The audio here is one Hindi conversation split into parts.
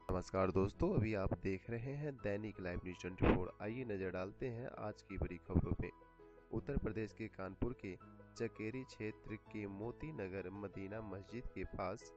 नमस्कार दोस्तों, अभी आप देख रहे हैं दैनिक लाइव न्यूज 24। आइए नजर डालते हैं आज की बड़ी खबरों पे। उत्तर प्रदेश के कानपुर के चकेरी क्षेत्र के मोती नगर मदीना मस्जिद के पास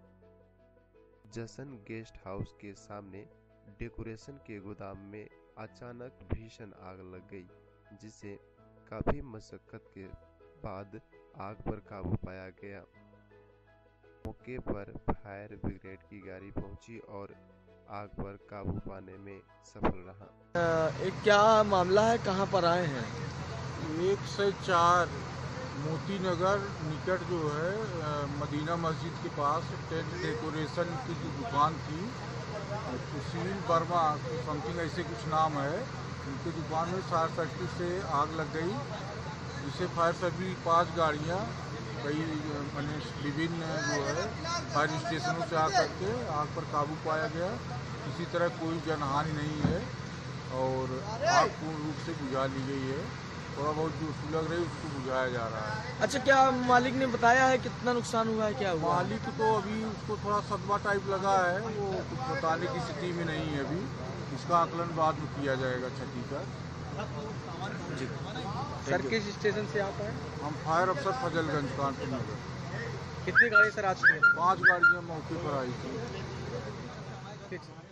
जसन गेस्ट हाउस के सामने डेकोरेशन के गोदाम में अचानक भीषण आग लग गई, जिससे काफी मशक्कत के बाद आग पर काबू पाया गया। मौके पर फायर ब्रिगेड की गाड़ी पहुंची और आग पर काबू पाने में सफल रहा। एक क्या मामला है, कहां पर आए हैं? 1 से 4 मोती नगर निकट जो है मदीना मस्जिद के पास टेंट डेकोरेशन की जो दुकान थी, सुशील वर्मा समथिंग ऐसे कुछ नाम है, उनकी दुकान में फायर सर्किट से आग लग गई, जिससे फायर सर्विस 5 गाड़ियाँ कई विभिन्न जो है फायर स्टेशनों से आकर के आग पर काबू पाया गया। किसी तरह कोई जनहानि नहीं है और आग पूर्ण रूप से बुझा ली गई है। थोड़ा बहुत जो सुलग रही है उसको बुझाया जा रहा है। अच्छा, क्या मालिक ने बताया है कितना नुकसान हुआ है, क्या हुआ? मालिक तो अभी उसको थोड़ा सदमा टाइप लगा है, वो कुछ बताने की स्थिति में नहीं है अभी। इसका आकलन बाद में किया जाएगा क्षति का। जी सर, किस स्टेशन से आता है? हम फायर अफसर फजलगंज कानपुर नगर। कितनी गाड़ी सर आ चुकी है? 5 गाड़ियाँ मौके पर आई थी। ठीक।